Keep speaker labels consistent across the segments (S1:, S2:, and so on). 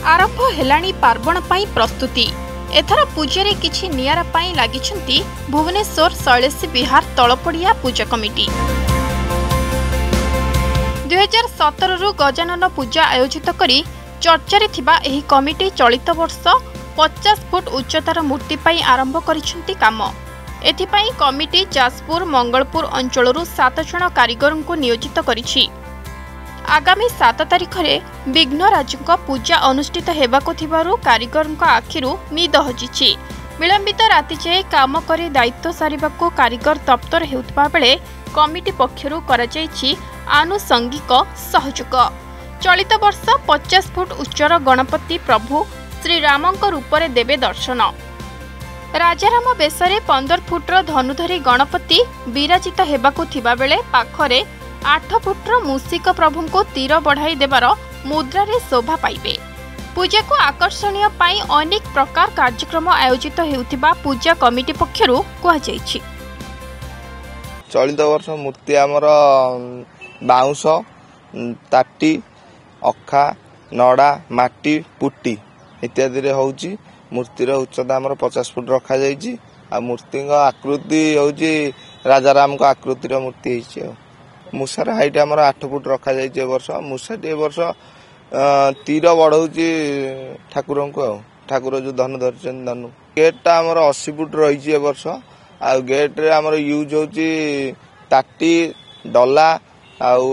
S1: आरंभ हेलाणी पार्वण पाई प्रस्तुति। एथर पूजा रे किछि नियारा पाई लागिछंती भुवनेश्वर शैलेशी विहार तलपड़िया पूजा कमिटी। 2017 रु गजानन पूजा आयोजित करी चर्चारे थिबा एही कमिटी चलित वर्ष 50 फुट उच्चतार मूर्ति पाई आरंभ करिछंती काम। एथिपाई कमिटी जाजपुर मंगलपुर अंचलरू 7 जण कारीगर को नियोजित करिछि। आगामी 7 तारिख रे विघ्नराजको पूजा अनुष्ठित हेबाको थिबारु कारीगरको आखिरु निद हजिछि। विलंबित राति जाए काम करे दायित्व सारिबाको कारीगर तप्तर हेउतबा बेले कमिटी पक्षरु करा जायछि आनुषंगिक सहयोग। चलित वर्ष 50 फुट उच्चर गणपति प्रभु श्री रामଙ୍କ रूपरे देवे दर्शन। राजाराम बेसरे 15 फुटर धनुधरी गणपति विराजित हेबाको थिबा बेले पाखरे 8 फुटर मूषिक प्रभु को तीर बढ़ाई देवार मुद्रा रे शोभा पाइबे। पूजा को आकर्षणीय पाई अनेक प्रकार कार्यक्रम आयोजित हेउथिबा पूजा कमिटी पक्षरु कहा जायछि।
S2: चलित वर्ष मूर्ति आमर बाउंस ताटी अखा नड़ा माटी पुटी इत्यादि रे होउची। मूर्तिर उच्चता आमर 50 फुट रखा जायछि। आ मूर्ति आकृति होउची राजाराम को आकृति रो मूर्ति हिछि। मूसार हाइट आमर 8 फुट रखा जायछि। ए वर्ष मूसाटी ए वर्ष तीर बढ़ाउची ठाकुर को। ठाकुर जो धनु धरछन धनु गेटटा आमर 80 फुट रहिछि। ए वर्ष आ गेट रे आमर यूज होउची ताटी डला आउ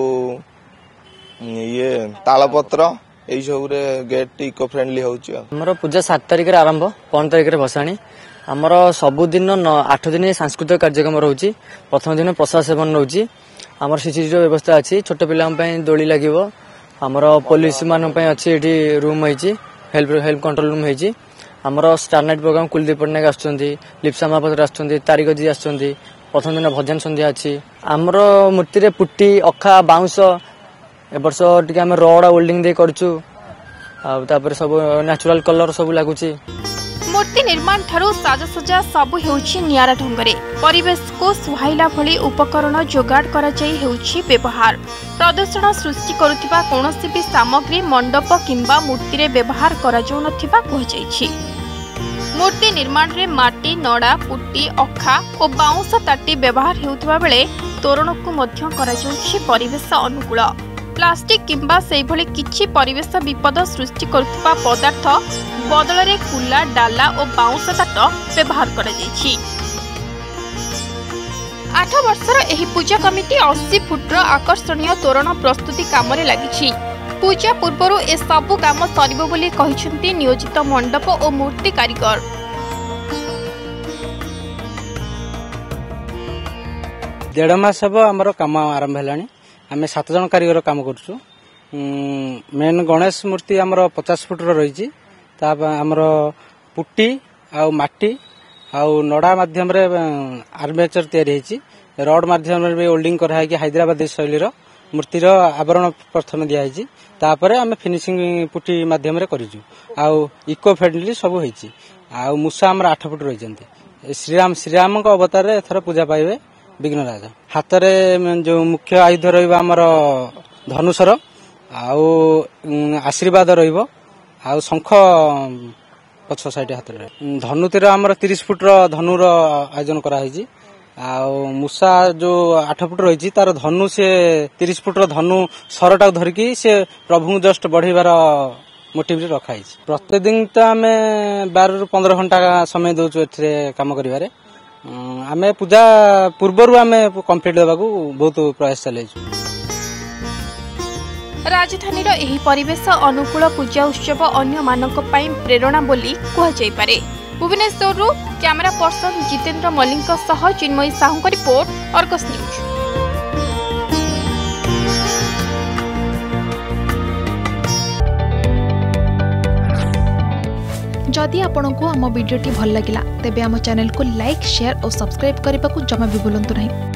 S2: ये तालपत्र एई सब रे गेट इको फ्रेंडली होउची।
S3: हमर पूजा 7 तारिख रे आरंभ 5 तारिख रे भसाणी। हमर सब दिन 8 दिन सांस्कृतिक कार्यक्रम रहउची। प्रथम दिन प्रसाद सेवन रहउची। हमर सीसीटीवी व्यवस्था अछि। छोट पिला पई दोली लागिवो। हमर पुलिस मान पई अछि एठी रूम होईची। हेल्प कंट्रोल रूम होईची। हमर star night program Kuldeep Patnaik आछुंती, लिप्सा महापात्र आछुंती, तारिक जी आछुंती। प्रथम दिन भजन संध्या अछि। हमर मूर्ति रे पुट्टी अखा बाउंस ए वर्ष टिके हम रड वेल्डिंग दे करछु। आ तापर सब नेचुरल कलर सब लागुची।
S1: मूर्ति निर्माण ठारू साजसजा सब हेउछि नियारा ढंगरे। परिवेश को सुहाइला भली उपकरण जोगाड़ करा जाई हेउछि व्यवहार। प्रदूषण सृष्टि करुथिबा कोनोसी भी सामग्री मंडप किंबा मूर्ति रे व्यवहार करा जाउ नथिबा कहि जाईछि। मूर्ति निर्माण रे माटी नड़ा पुट्टी अखा और बाउंस ताटी व्यवहार हेउथबा बेले तोरण को मध्य करा जाउछि परिवेश अनुकूल। प्लास्टिक किंबा सेई भली किछि परिवेश विपद सृष्टि करुथिबा पदार्थ बदल रे कुला डाला और बाउंस ताट व्यवहार करा जायछि। 8 वर्षर एही पूजा कमिटी 80 फुटर आकर्षणीय तोरण प्रस्तुति काम रे लागिछि। पूजा पूर्वरु ए सबु काम सरिबो बोली कहिसंती नियोजित मंडप और मूर्ति कारीगर।
S4: डेढ़ मास हम आमर काम आरंभ हेलानी। आम 7 जन कारीगर काम करछु। मेन गणेश मूर्ति आमर 50 फुट रही। आमर पुट्टी आउ माटी आउ नड़ा माध्यम रे आर्मेचर तैयारी होईची। रड माध्यम रे होल्डिंग करा है कि हैदराबादी शैलीर मूर्तिर आवरण प्रथम दिया होईची। तापर आम फिनिशिंग पुट्टी माध्यम रे करिजु। आउ इको फ्रेंडली सब होईची। आउ मूसा आमर 8 फुट रही। श्रीराम को अवतार रे एथर पूजा पाइबे विघ्नराज। हाथ रे जो मुख्य आयुध रहिबा आमर धनुषर आउ आशीर्वाद रहिबो। आउ शंख पछ साइड हाथ रे धनुतिर आमर 30 फुट धनुर आयोजन करा होईची। आउ मूसा जो 8 फुट रही तार धनु से 30 फुट धनु सरटा धरिकी से प्रभु जस्ट बढ़ेबार मोटिव रे रखा है। प्रत्येक दिन तो आम 12 रु 15 घंटा समय दौचु एठरे काम करिवारे। आमे पूजा पूर्वरु आमे कंप्लीट देबाकू बहुत प्रयास चलेछु।
S1: राजधानी एही परिवेश अनुकूल पूजा उत्सव अन्य मानक पई प्रेरणा बोली कह जाई पारे। भुवनेश्वर कैमरा पर्सन जितेंद्र मल्लिक सह चिन्मयी साहू का रिपोर्ट, अर्गस न्यूज।
S5: जदि आपंक आम भिडी भल लगा तेब आम चैनल को लाइक शेयर और सब्सक्राइब करने को जमा भी भूलु नहीं।